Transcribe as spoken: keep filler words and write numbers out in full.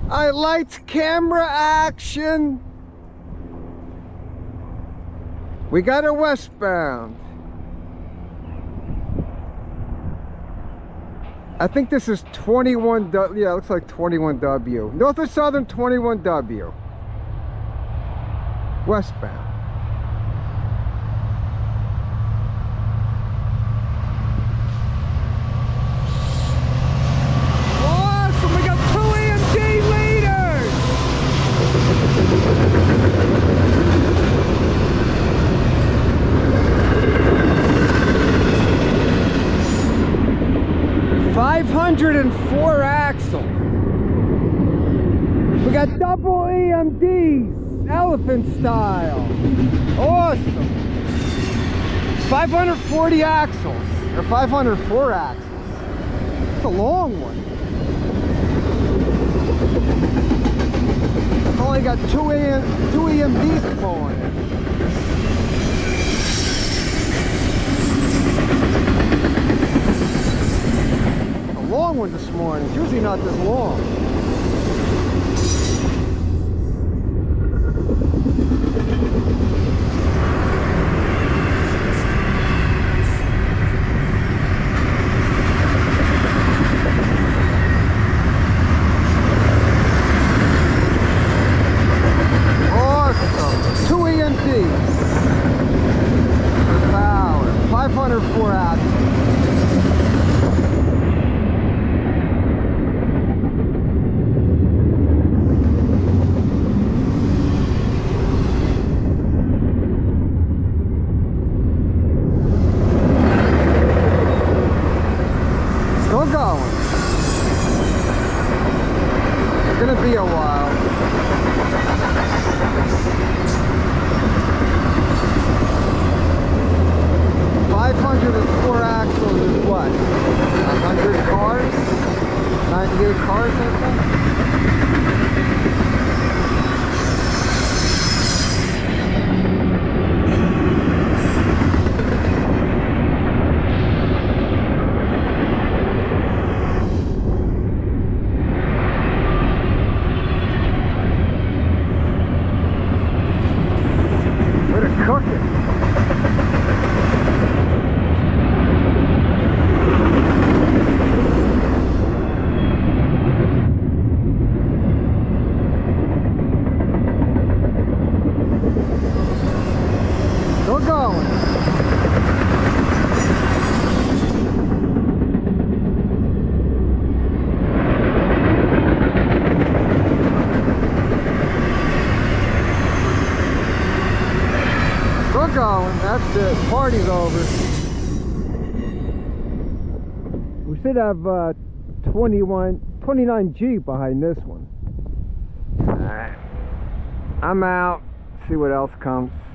I lights, camera, action. We got a westbound. I think this is twenty-one W. Yeah, it looks like twenty-one W. North or Southern twenty-one W. Westbound. Awesome! We got two E M D leaders! five hundred four axle. We got double E M Ds, elephant style. Awesome. five hundred forty axles, or five hundred four axles. It's a long one. It's only got two, two E M Ds pulling it. Long one this morning. It's usually not this long. Awesome. Two E M Ds. For power. five hundred four axles. Gonna be a while. five hundred four axles is what? one hundred cars? ninety-eight cars, I think? Still going. Still going. That's it. Party's over. We should have uh, twenty-one, twenty-nine G behind this one. Alright. I'm out. See what else comes.